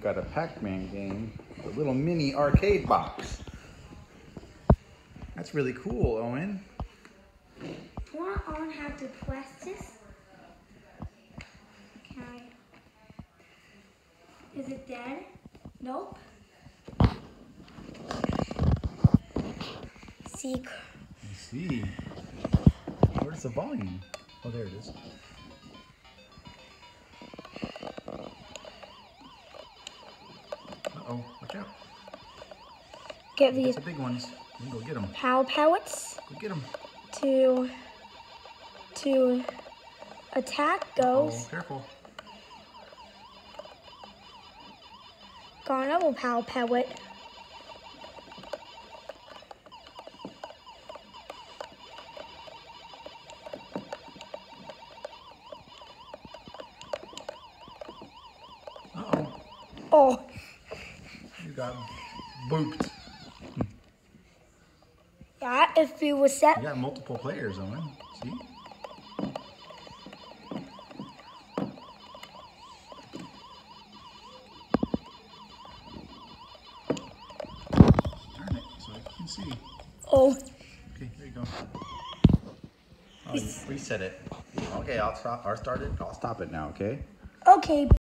we've got a Pac-Man game, a little mini arcade box. That's really cool, Owen. Won't Owen have to press this? Okay. Is it dead? Nope. See. I see. Where's the volume? Oh, there it is. Uh-oh, watch out. Get these the big ones. You can go get them. power pellets. Go get them. To attack goes. Oh, careful. Got another power pellet. Uh-oh. Oh. You got booped. Yeah, if we were set. You got multiple players, Owen. See? Turn it so I can see. Oh. Okay, there you go. Oh, you reset it. Okay, I'll stop it now, okay? Okay.